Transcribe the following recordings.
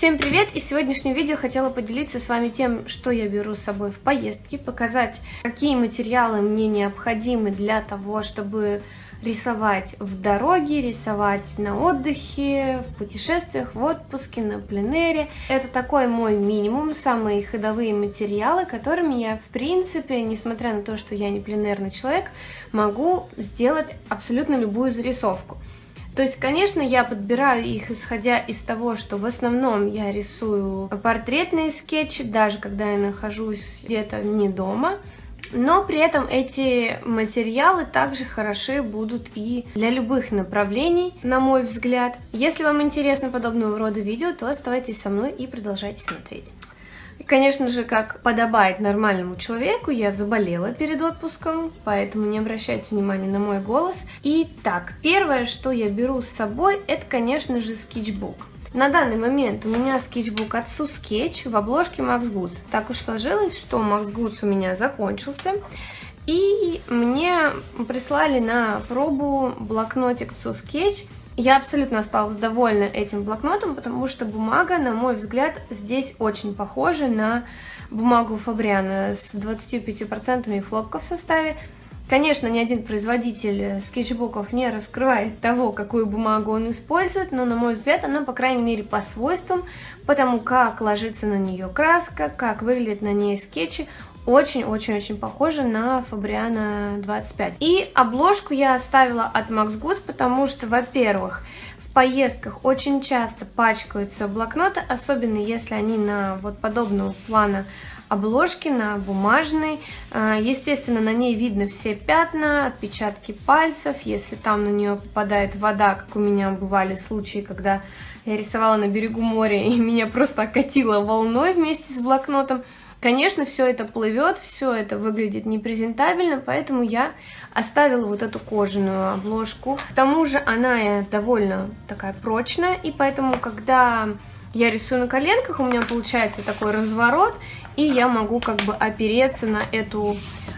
Всем привет! И в сегодняшнем видео хотела поделиться с вами тем, что я беру с собой в поездки, показать, какие материалы мне необходимы для того, чтобы рисовать в дороге, рисовать на отдыхе, в путешествиях, в отпуске, на пленэре. Это такой мой минимум, самые ходовые материалы, которыми я, в принципе, несмотря на то, что я не пленэрный человек, могу сделать абсолютно любую зарисовку. То есть, конечно, я подбираю их, исходя из того, что в основном я рисую портретные скетчи, даже когда я нахожусь где-то не дома. Но при этом эти материалы также хороши будут и для любых направлений, на мой взгляд. Если вам интересно подобного рода видео, то оставайтесь со мной и продолжайте смотреть. И, конечно же, как подобает нормальному человеку, я заболела перед отпуском, поэтому не обращайте внимания на мой голос. Итак, первое, что я беру с собой, это, конечно же, скетчбук. На данный момент у меня скетчбук от Sketch в обложке Max Goods. Так уж сложилось, что Max Goods у меня закончился, и мне прислали на пробу блокнотик Sketch. Я абсолютно осталась довольна этим блокнотом, потому что бумага, на мой взгляд, здесь очень похожа на бумагу Фабриано с 25% хлопка в составе. Конечно, ни один производитель скетчбуков не раскрывает того, какую бумагу он использует, но, на мой взгляд, она, по крайней мере, по свойствам, потому как ложится на нее краска, как выглядят на ней скетчи, очень-очень-очень похоже на Фабриано 25. И обложку я оставила от Max Goods, потому что, во-первых, в поездках очень часто пачкаются блокноты, особенно если они на вот подобного плана обложки, на бумажной. Естественно, на ней видно все пятна, отпечатки пальцев. Если там на нее попадает вода, как у меня бывали случаи, когда я рисовала на берегу моря и меня просто окатило волной вместе с блокнотом, конечно, все это плывет, все это выглядит непрезентабельно, поэтому я оставила вот эту кожаную обложку. К тому же она довольно такая прочная, и поэтому, когда я рисую на коленках, у меня получается такой разворот, и я могу как бы опереться на эту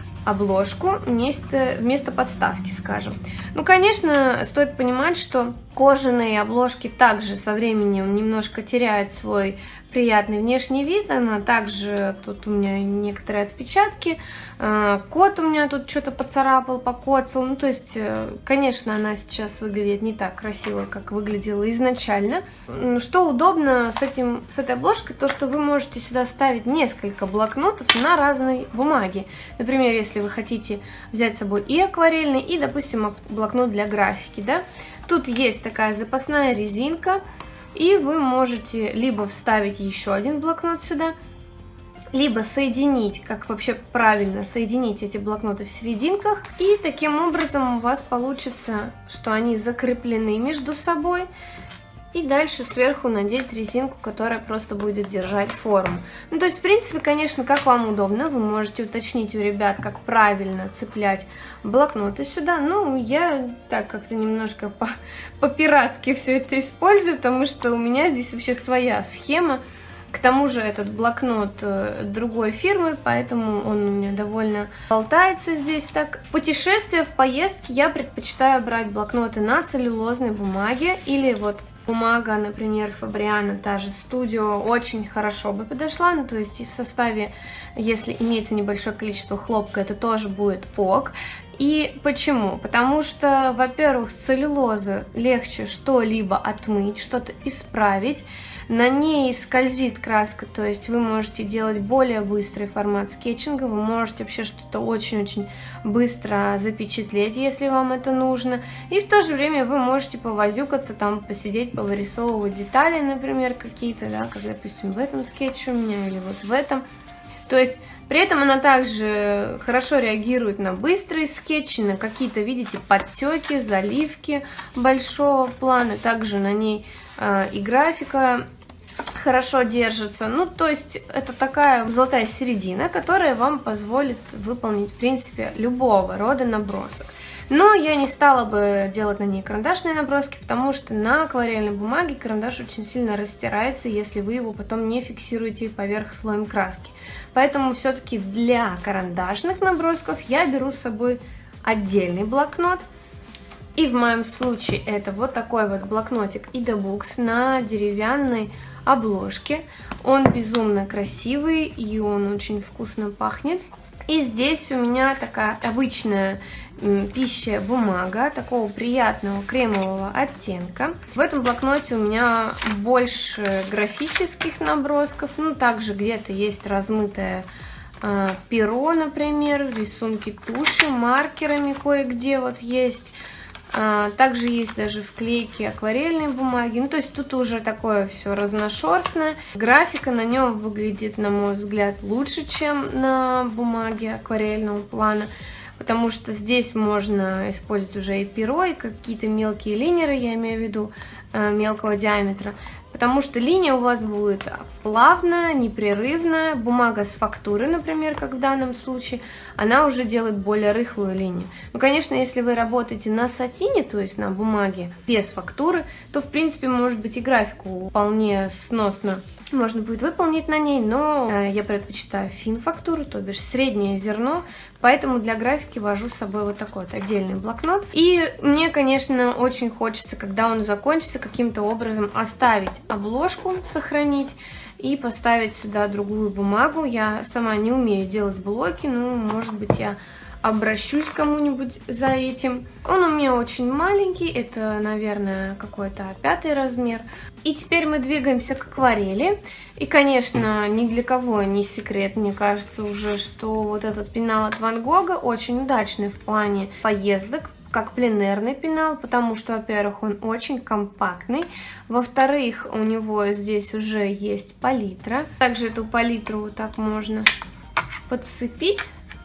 обложку вместо подставки, скажем. Ну, конечно, стоит понимать, что кожаные обложки также со временем немножко теряют свой приятный внешний вид. Она также, тут у меня некоторые отпечатки, кот у меня тут что-то поцарапал, покоцал. Ну, то есть, конечно, она сейчас выглядит не так красиво, как выглядела изначально. Что удобно с этой обложкой, то, что вы можете сюда ставить несколько блокнотов на разной бумаге. Например, если вы хотите взять с собой и акварельный, и, допустим, блокнот для графики, да. Тут есть такая запасная резинка, и вы можете либо вставить еще один блокнот сюда, либо соединить, как вообще правильно соединить эти блокноты в серединках, и таким образом у вас получится, что они закреплены между собой, и дальше сверху надеть резинку, которая просто будет держать форму. Ну, то есть, в принципе, конечно, как вам удобно, вы можете уточнить у ребят, как правильно цеплять блокноты сюда. Ну, я так как-то немножко по-пиратски все это использую, потому что у меня здесь вообще своя схема. К тому же этот блокнот другой фирмы, поэтому он у меня довольно болтается здесь так. В путешествия, в поездки я предпочитаю брать блокноты на целлюлозной бумаге или вот бумага, например, Фабриано, та же Studio, очень хорошо бы подошла. Ну, то есть и в составе, если имеется небольшое количество хлопка, это тоже будет ок. И почему? Потому что, во-первых, с целлюлозы легче что-либо отмыть, что-то исправить. На ней скользит краска, то есть вы можете делать более быстрый формат скетчинга, вы можете вообще что-то очень-очень быстро запечатлеть, если вам это нужно. И в то же время вы можете повозюкаться, там, посидеть, повырисовывать детали, например, какие-то, да, как, допустим, в этом скетче у меня или вот в этом. То есть при этом она также хорошо реагирует на быстрые скетчи, на какие-то, видите, подтеки, заливки большого плана. Также на ней и графика хорошо держится. Ну, то есть это такая золотая середина, которая вам позволит выполнить, в принципе, любого рода набросок. Но я не стала бы делать на ней карандашные наброски, потому что на акварельной бумаге карандаш очень сильно растирается, если вы его потом не фиксируете поверх слоем краски. Поэтому все-таки для карандашных набросков я беру с собой отдельный блокнот. И в моем случае это вот такой вот блокнотик Ida Books на деревянной обложки. Он безумно красивый и он очень вкусно пахнет. И здесь у меня такая обычная пища бумага такого приятного кремового оттенка. В этом блокноте у меня больше графических набросков, ну также где-то есть размытое перо, например, рисунки тушью, маркерами кое-где вот есть. Также есть даже вклейки акварельной бумаги. Ну, то есть тут уже такое все разношерстное. Графика на нем выглядит, на мой взгляд, лучше, чем на бумаге акварельного плана. Потому что здесь можно использовать уже и перо, и какие-то мелкие линеры, я имею в виду, мелкого диаметра. Потому что линия у вас будет плавная, непрерывная. Бумага с фактуры, например, как в данном случае, она уже делает более рыхлую линию. Ну, конечно, если вы работаете на сатине, то есть на бумаге без фактуры, то, в принципе, может быть и графику вполне сносно можно будет выполнить на ней, но я предпочитаю фин-фактуру, то бишь среднее зерно, поэтому для графики вожу с собой вот такой вот отдельный блокнот. И мне, конечно, очень хочется, когда он закончится, каким-то образом оставить обложку, сохранить и поставить сюда другую бумагу. Я сама не умею делать блоки, но, может быть, я обращусь к кому-нибудь за этим. Он у меня очень маленький, это, наверное, какой-то 5-й размер. И теперь мы двигаемся к акварели. И, конечно, ни для кого не секрет, мне кажется уже, что вот этот пенал от Ван Гога очень удачный в плане поездок, как пленэрный пенал, потому что, во-первых, он очень компактный, во-вторых, у него здесь уже есть палитра. Также эту палитру вот так можно подцепить.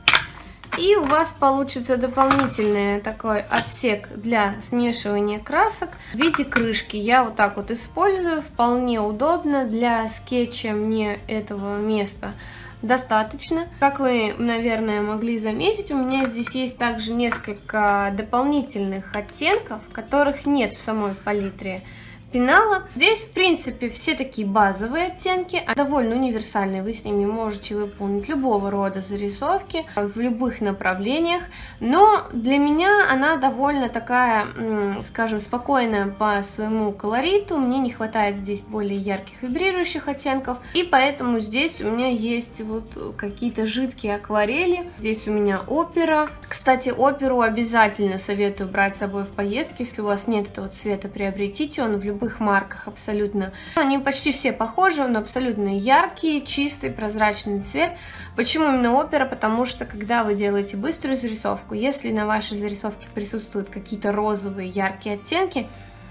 И у вас получится дополнительный такой отсек для смешивания красок в виде крышки. Я вот так вот использую, вполне удобно. Для скетча мне этого места достаточно. Как вы, наверное, могли заметить, у меня здесь есть также несколько дополнительных оттенков, которых нет в самой палитре пенала. Здесь, в принципе, все такие базовые оттенки, довольно универсальные, вы с ними можете выполнить любого рода зарисовки в любых направлениях, но для меня она довольно такая, скажем, спокойная по своему колориту, мне не хватает здесь более ярких вибрирующих оттенков, и поэтому здесь у меня есть вот какие-то жидкие акварели, здесь у меня опера. Кстати, оперу обязательно советую брать с собой в поездке, если у вас нет этого цвета, приобретите, он в любых марках абсолютно. Они почти все похожи, он абсолютно яркий, чистый, прозрачный цвет. Почему именно опера? Потому что когда вы делаете быструю зарисовку, если на вашей зарисовке присутствуют какие-то розовые яркие оттенки,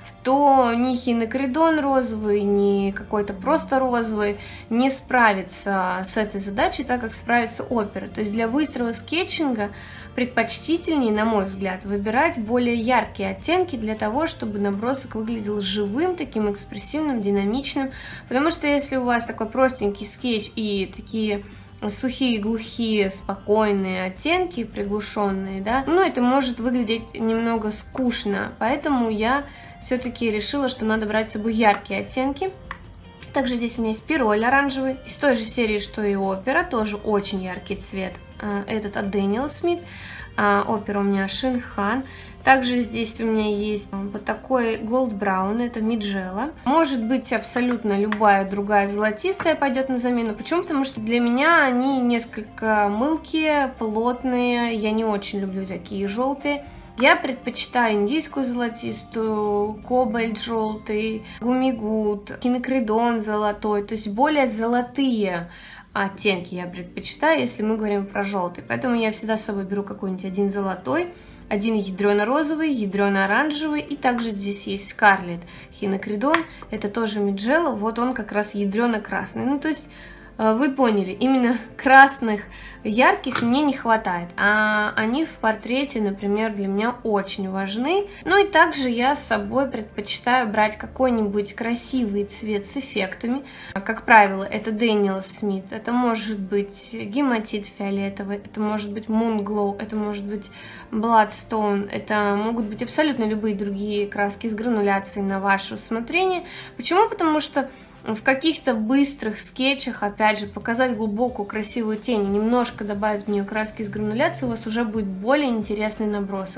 то ни хинокридон розовый, ни какой-то просто розовый не справится с этой задачей так, как справится опера. То есть для быстрого скетчинга предпочтительнее, на мой взгляд, выбирать более яркие оттенки для того, чтобы набросок выглядел живым, таким экспрессивным, динамичным. Потому что если у вас такой простенький скетч и такие сухие, глухие, спокойные оттенки, приглушенные, да, ну это может выглядеть немного скучно. Поэтому я все-таки решила, что надо брать с собой яркие оттенки. Также здесь у меня есть пироль оранжевый, из той же серии, что и опера, тоже очень яркий цвет. Этот от Дэниел Смит, опера у меня Шинхан. Также здесь у меня есть вот такой Gold Brown, это Миджела. Может быть, абсолютно любая другая золотистая пойдет на замену. Почему? Потому что для меня они несколько мылкие, плотные, я не очень люблю такие желтые. Я предпочитаю индийскую золотистую, кобальт желтый, гумигут, хинокридон золотой, то есть более золотые оттенки я предпочитаю, если мы говорим про желтый. Поэтому я всегда с собой беру какой-нибудь один золотой, один ядрено-розовый, ядрено-оранжевый, и также здесь есть Scarlet хинокридон, это тоже Миджела, вот он как раз ядрено-красный. Ну, то есть вы поняли, именно красных ярких мне не хватает, а они в портрете, например, для меня очень важны. Ну и также я с собой предпочитаю брать какой-нибудь красивый цвет с эффектами. Как правило, это Дэниел Смит, это может быть гематит фиолетовый, это может быть Moon Glow, это может быть Bloodstone, это могут быть абсолютно любые другие краски с грануляцией на ваше усмотрение. Почему? Потому что в каких-то быстрых скетчах, опять же, показать глубокую красивую тень и немножко добавить в нее краски с грануляцией, у вас уже будет более интересный набросок.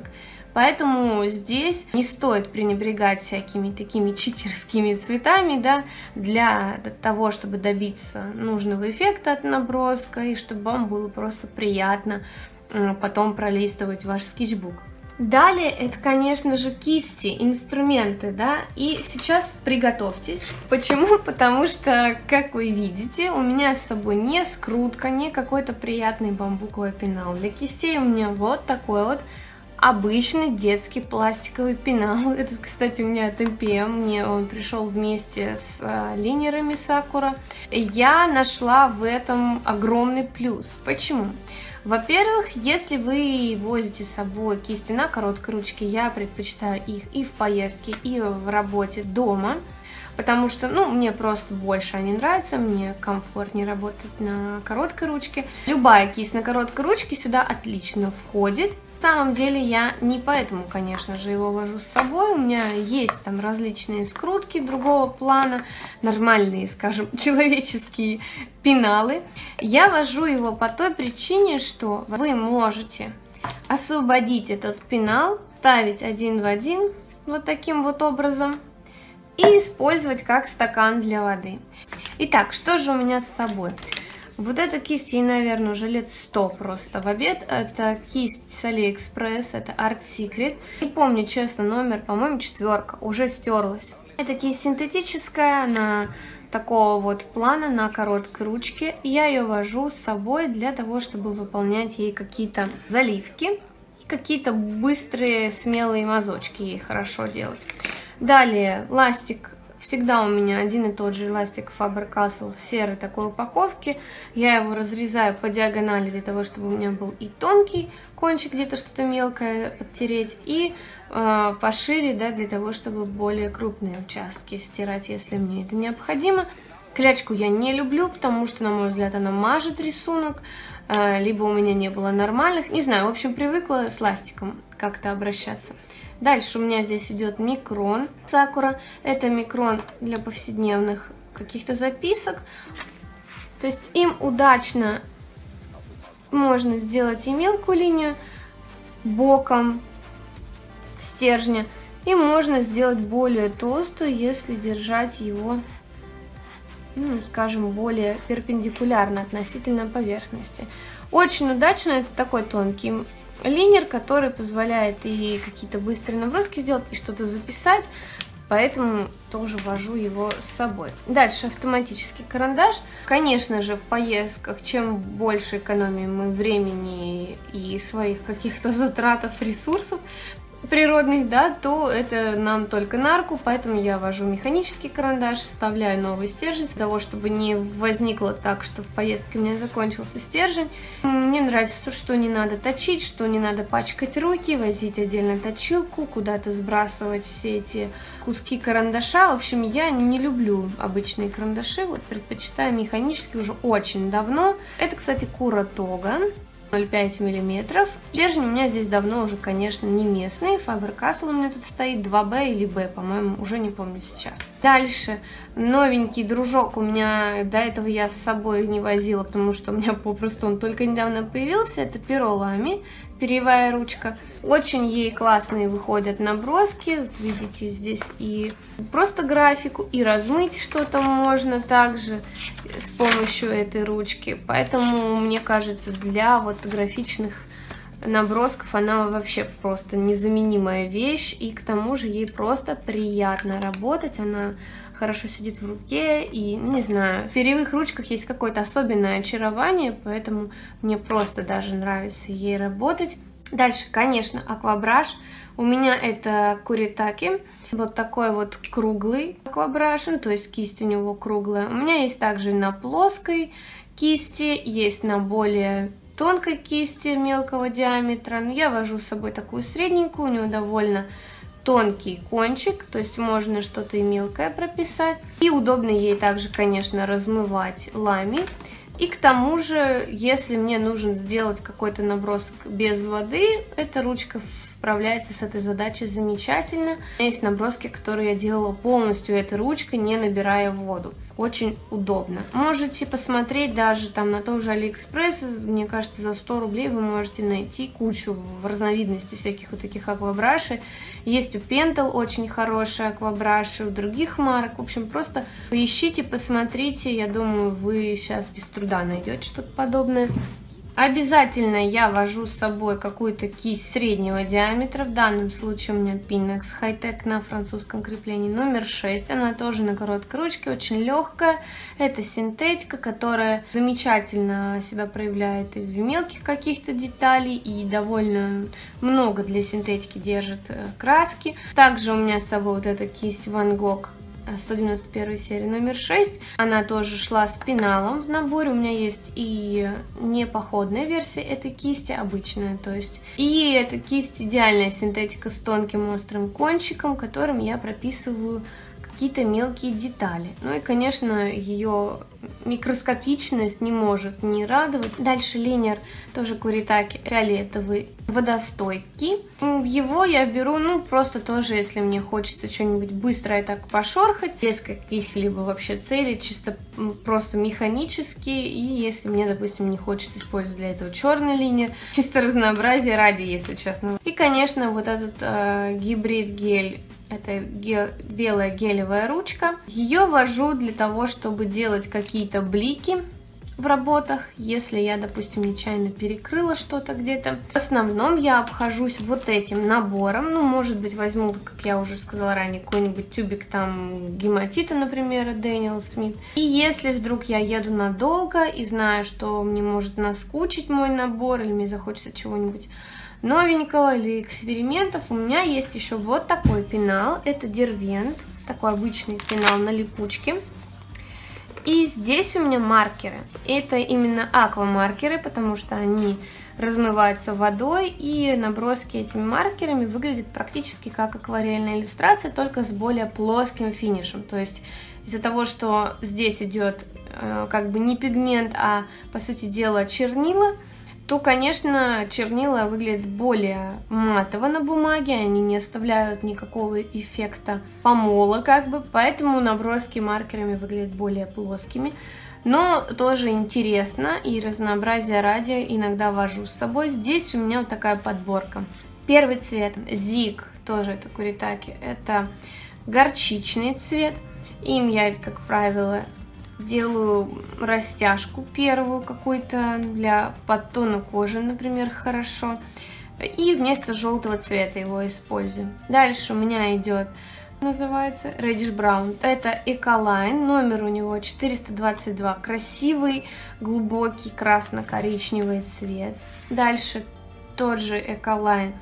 Поэтому здесь не стоит пренебрегать всякими такими читерскими цветами, да, для того, чтобы добиться нужного эффекта от наброска и чтобы вам было просто приятно потом пролистывать ваш скетчбук. Далее это, конечно же, кисти, инструменты, да, и сейчас приготовьтесь. Почему? Потому что, как вы видите, у меня с собой не скрутка, не какой-то приятный бамбуковый пенал. Для кистей у меня вот такой вот обычный детский пластиковый пенал. Это, кстати, у меня от MPM, мне он пришел вместе с линерами Sakura. Я нашла в этом огромный плюс. Почему? Во-первых, если вы возите с собой кисти на короткой ручке, я предпочитаю их и в поездке, и в работе дома, потому что, мне просто больше они нравятся, мне комфортнее работать на короткой ручке. Любая кисть на короткой ручке сюда отлично входит. На самом деле я не поэтому, конечно же, его вожу с собой. У меня есть там различные скрутки другого плана, нормальные, скажем, человеческие пеналы. Я вожу его по той причине, что вы можете освободить этот пенал, ставить один в один, вот таким вот образом, и использовать как стакан для воды. Итак, что же у меня с собой? Вот эта кисть, ей, наверное, уже лет 100 просто в обед. Это кисть с AliExpress, это Art Secret. Не помню, честно, номер, по-моему, 4, уже стерлась. Эта кисть синтетическая, она такого вот плана, на короткой ручке. Я ее вожу с собой для того, чтобы выполнять ей какие-то заливки. И какие-то быстрые, смелые мазочки ей хорошо делать. Далее, ластик. Всегда у меня один и тот же эластик Faber-Castell в серой такой упаковке. Я его разрезаю по диагонали для того, чтобы у меня был и тонкий кончик, где-то что-то мелкое подтереть, и пошире, да, для того, чтобы более крупные участки стирать, если мне это необходимо. Клячку я не люблю, потому что, на мой взгляд, она мажет рисунок, либо у меня не было нормальных. Не знаю, в общем, привыкла с ластиком как-то обращаться. Дальше у меня здесь идет микрон Sakura. Это микрон для повседневных каких-то записок. То есть им удачно можно сделать и мелкую линию боком стержня, и можно сделать более толстую, если держать его, скажем, более перпендикулярно относительно поверхности. Очень удачно, это такой тонкий линер, который позволяет и какие-то быстрые наброски сделать, и что-то записать, поэтому тоже вожу его с собой. Дальше автоматический карандаш. Конечно же, в поездках, чем больше экономим мы времени и своих каких-то затратов, ресурсов природных, да, то это нам только на руку, поэтому я вожу механический карандаш, вставляю новый стержень, для того, чтобы не возникло так, что в поездке у меня закончился стержень. Мне нравится то, что не надо точить, что не надо пачкать руки, возить отдельно точилку, куда-то сбрасывать все эти куски карандаша. В общем, я не люблю обычные карандаши, вот предпочитаю механические уже очень давно. Это, кстати, Kuratōga. 0,5 мм. Стержень у меня здесь давно уже, конечно, не местный. Faber-Castell у меня тут стоит 2B или B, по-моему, уже не помню сейчас. Дальше новенький дружок у меня, до этого я с собой не возила, потому что у меня попросту он только недавно появился. Это перо Lamy, перьевая ручка. Очень ей классные выходят наброски. Вот видите, здесь и просто графику, и размыть что-то можно также с помощью этой ручки. Поэтому, мне кажется, для вот графичных набросков она вообще просто незаменимая вещь. И к тому же ей просто приятно работать. Она хорошо сидит в руке, и, не знаю, в перьевых ручках есть какое-то особенное очарование, поэтому мне просто даже нравится ей работать. Дальше, конечно, аквабраш. У меня это Kuretake. Вот такой вот круглый аквабраш, то есть кисть у него круглая. У меня есть также на плоской кисти, есть на более тонкой кисти мелкого диаметра. Но я вожу с собой такую средненькую, у него довольно тонкий кончик, то есть можно что-то и мелкое прописать. И удобно ей также, конечно, размывать Lamy. И к тому же, если мне нужен сделать какой-то набросок без воды, эта ручка справляется с этой задачей замечательно. У меня есть наброски, которые я делала полностью этой ручкой, не набирая воду. очень удобно. Можете посмотреть даже там на том же AliExpress, мне кажется, за 100 рублей вы можете найти кучу в разновидности всяких вот таких аквабрашей. Есть у Pentel очень хорошие аквабраши, у других марок. В общем, просто поищите, посмотрите, я думаю, вы сейчас без труда найдете что-то подобное. Обязательно я вожу с собой какую-то кисть среднего диаметра. В данном случае у меня Pinax High-Tech на французском креплении номер 6. Она тоже на короткой ручке, очень легкая. Это синтетика, которая замечательно себя проявляет и в мелких каких-то деталей, и довольно много для синтетики держит краски. Также у меня с собой вот эта кисть Van Gogh 191 серии номер 6. Она тоже шла с пеналом в наборе. У меня есть и не походная версия этой кисти, обычная, то есть. И эта кисть идеальная синтетика с тонким острым кончиком, которым я прописываю какие-то мелкие детали. Ну и, конечно, ее микроскопичность не может не радовать. Дальше линер тоже Kuretake фиолетовый, водостойкий. Его я беру, ну, просто тоже, если мне хочется что-нибудь быстрое так пошорхать, без каких-либо вообще целей, чисто просто механически. И если мне, допустим, не хочется использовать для этого черный линер, чисто разнообразие ради, если честно. И, конечно, вот этот гибрид гель. Это белая гелевая ручка. Ее вожу для того, чтобы делать какие-то блики в работах, если я, допустим, нечаянно перекрыла что-то где-то. В основном я обхожусь вот этим набором. Ну, может быть, возьму, как я уже сказала ранее, какой-нибудь тюбик там гематита, например, Daniel Smith. И если вдруг я еду надолго и знаю, что мне может наскучить мой набор, или мне захочется чего-нибудь новенького или экспериментов, у меня есть еще вот такой пенал. Это Derwent, такой обычный пенал на липучке. И здесь у меня маркеры. Это именно аквамаркеры, потому что они размываются водой, и наброски этими маркерами выглядят практически как акварельная иллюстрация, только с более плоским финишем. То есть из-за того, что здесь идет как бы не пигмент, а по сути дела чернила, то, конечно, чернила выглядят более матово на бумаге, они не оставляют никакого эффекта помола, как бы, поэтому наброски маркерами выглядят более плоскими. Но тоже интересно, и разнообразие ради иногда вожу с собой. Здесь у меня вот такая подборка. Первый цвет Zig, тоже это Kuretake, это горчичный цвет. Им я, как правило, делаю растяжку первую какую-то для подтона кожи, например, хорошо. И вместо желтого цвета его использую. Дальше у меня идет, называется Reddish Brown. Это Ecoline, номер у него 422. Красивый, глубокий красно-коричневый цвет. Дальше тот же Ecoline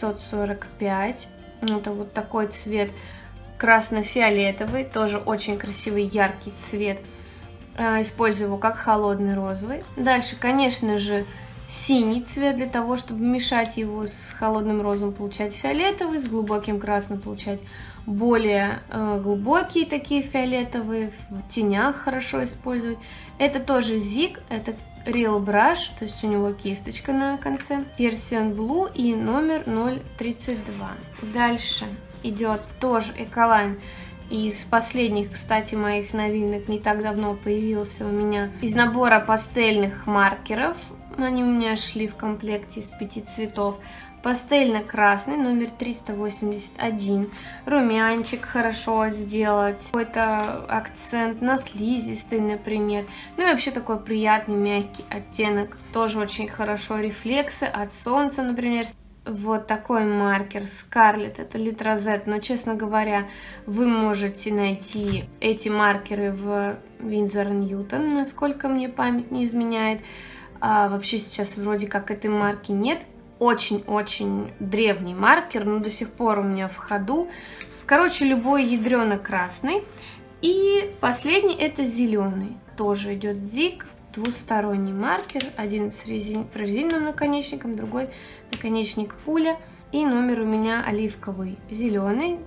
545. Это вот такой цвет красно-фиолетовый, тоже очень красивый, яркий цвет. Использую его как холодный розовый. Дальше, конечно же, синий цвет для того, чтобы мешать его с холодным розовым, получать фиолетовый, с глубоким красным получать более глубокие такие фиолетовые, в тенях хорошо использовать. Это тоже Zig, это Real Brush, то есть у него кисточка на конце. Persian Blue и номер 032. Дальше идет тоже Ecoline. Из последних, кстати, моих новинок не так давно появился у меня из набора пастельных маркеров. Они у меня шли в комплекте из 5 цветов. Пастельно-красный, номер 381. Румянчик хорошо сделать. Какой-то акцент на слизистой, например. Ну и вообще такой приятный, мягкий оттенок. Тоже очень хорошо. Рефлексы от солнца, например. Вот такой маркер Scarlet, это Литрозет, но, честно говоря, вы можете найти эти маркеры в Winsor Newton, насколько мне память не изменяет. А вообще сейчас вроде как этой марки нет. Очень-очень древний маркер, но до сих пор у меня в ходу. Короче, любой ядрено-красный. И последний это зеленый, тоже идет Zig. Двусторонний маркер, один с прорезиненным наконечником, другой наконечник пуля. И номер у меня оливковый, зеленый,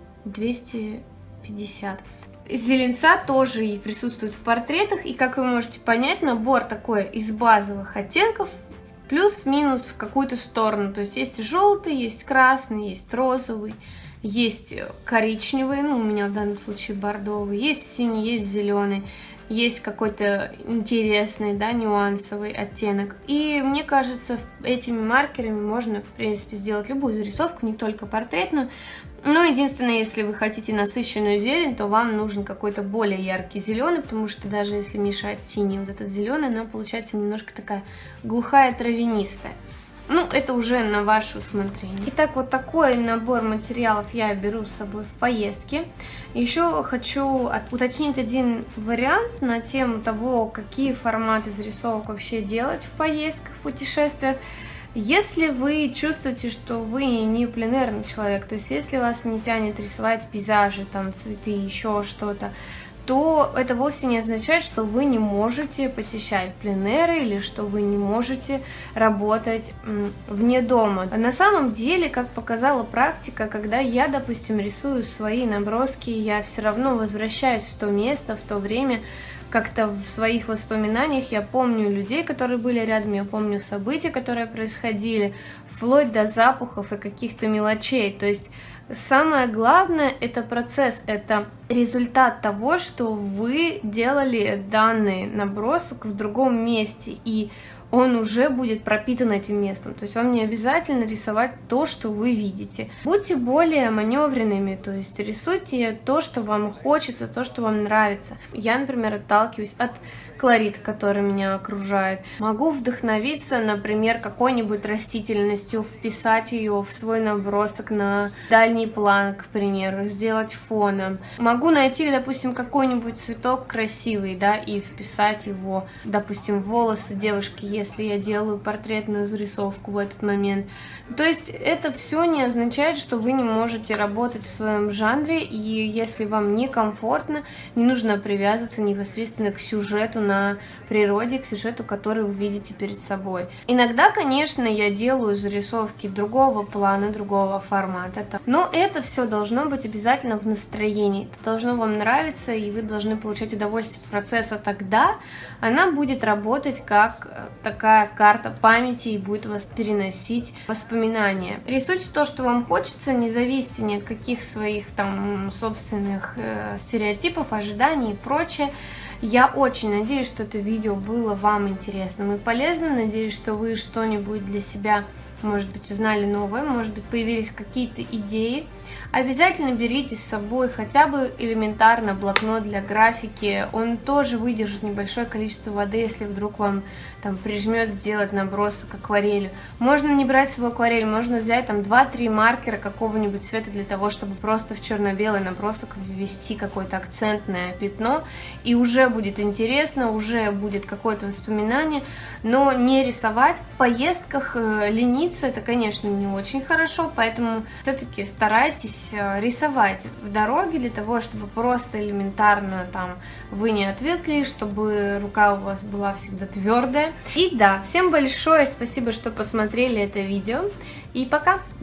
250. Зеленца тоже и присутствует в портретах. И, как вы можете понять, набор такой из базовых оттенков, плюс-минус в какую-то сторону. То есть есть желтый, есть красный, есть розовый, есть коричневый, ну у меня в данном случае бордовый, есть синий, есть зеленый. есть какой-то интересный, да, нюансовый оттенок. И мне кажется, этими маркерами можно, в принципе, сделать любую зарисовку, не только портретную. Но единственное, если вы хотите насыщенную зелень, то вам нужен какой-то более яркий зеленый, потому что даже если мешать синий вот этот зеленый, она получается немножко такая глухая, травянистая. Ну, это уже на ваше усмотрение. Итак, вот такой набор материалов я беру с собой в поездки. Еще хочу уточнить один вариант на тему того, какие форматы зарисовок вообще делать в поездках, в путешествиях. Если вы чувствуете, что вы не пленерный человек, то есть если вас не тянет рисовать пейзажи, там цветы, еще что-то, то это вовсе не означает, что вы не можете посещать пленеры или что вы не можете работать вне дома. На самом деле, как показала практика, когда я, допустим, рисую свои наброски, я все равно возвращаюсь в то место, в то время. Как-то в своих воспоминаниях я помню людей, которые были рядом, я помню события, которые происходили, вплоть до запахов и каких-то мелочей. То есть самое главное – это процесс, это результат того, что вы делали данный набросок в другом месте, и он уже будет пропитан этим местом. То есть вам не обязательно рисовать то, что вы видите. Будьте более маневренными, то есть рисуйте то, что вам хочется, то, что вам нравится. Я, например, отталкиваюсь от колорита, который меня окружает. Могу вдохновиться, например, какой-нибудь растительностью, вписать ее в свой набросок на дальний план, к примеру, сделать фоном. Могу найти, допустим, какой-нибудь цветок красивый, да, и вписать его, допустим, в волосы девушки, если я делаю портретную зарисовку в этот момент. То есть это все не означает, что вы не можете работать в своем жанре, и если вам некомфортно, не нужно привязываться непосредственно к сюжету на природе, к сюжету, который вы видите перед собой. Иногда, конечно, я делаю зарисовки другого плана, другого формата, но это все должно быть обязательно в настроении. Это должно вам нравиться, и вы должны получать удовольствие от процесса. Тогда она будет работать как такая карта памяти и будет вас переносить воспоминания. Рисуйте то, что вам хочется, не зависите ни от каких своих там собственных стереотипов, ожиданий и прочее. Я очень надеюсь, что это видео было вам интересным и полезным. Надеюсь, что вы что-нибудь для себя, может быть, узнали новое, может быть, появились какие-то идеи. Обязательно берите с собой хотя бы элементарно блокнот для графики. Он тоже выдержит небольшое количество воды, если вдруг вам там прижмет сделать набросок акварелью. Можно не брать с собой акварель, можно взять там 2-3 маркера какого-нибудь цвета для того, чтобы просто в черно-белый набросок ввести какое-то акцентное пятно. И уже будет интересно, уже будет какое-то воспоминание, но не рисовать. В поездках лениться, это, конечно, не очень хорошо, поэтому все-таки старайтесь рисовать в дороге для того, чтобы просто элементарно там вы не отвыкли, чтобы рука у вас была всегда твердая. И да, всем большое спасибо, что посмотрели это видео, и пока!